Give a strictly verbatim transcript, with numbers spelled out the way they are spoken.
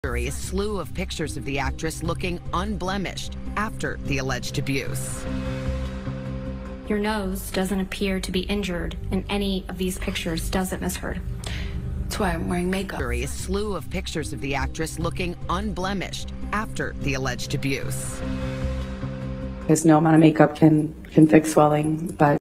A slew of pictures of the actress looking unblemished after the alleged abuse. Your nose doesn't appear to be injured in any of these pictures, does it, Miss Heard? That's why I'm wearing makeup. A slew of pictures of the actress looking unblemished after the alleged abuse. Because no amount of makeup can, can fix swelling, but